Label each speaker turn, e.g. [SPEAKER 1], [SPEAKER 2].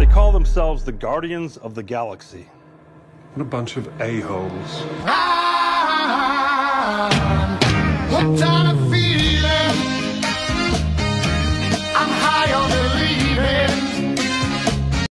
[SPEAKER 1] call themselves the Guardians of the Galaxy.
[SPEAKER 2] What a bunch of a-holes.
[SPEAKER 3] Hooked on